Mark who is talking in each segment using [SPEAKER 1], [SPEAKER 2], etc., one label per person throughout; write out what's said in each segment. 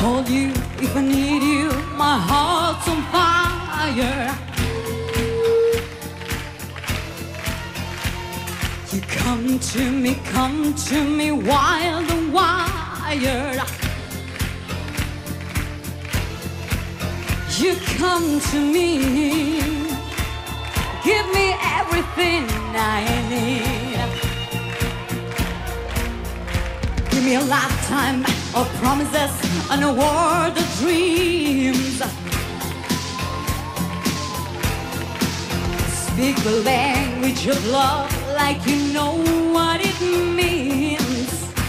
[SPEAKER 1] call you if I need you. My heart's on fire. You come to me wild and wired. You come to me, give me everything I need. Give me a lifetime of promises and a world of dreams. Speak the language of love like you know what it means.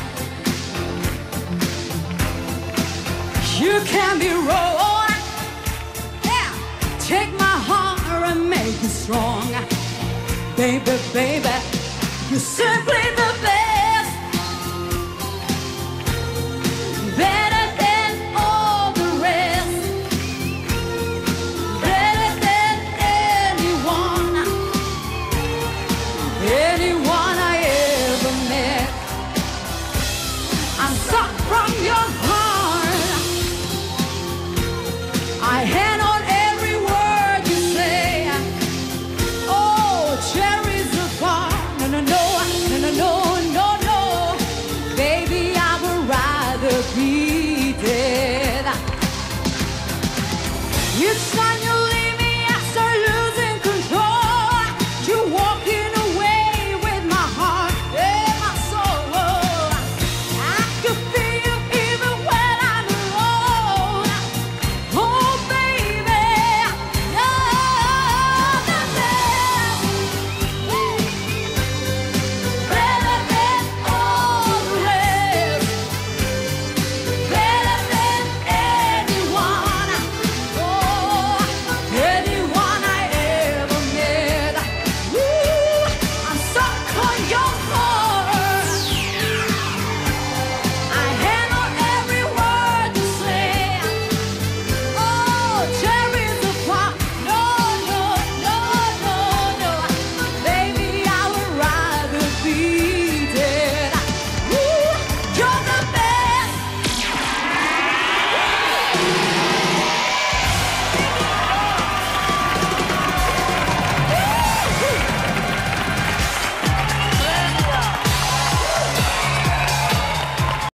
[SPEAKER 1] You can be wrong, yeah. Take my heart and make it strong. Baby, baby, you're simply the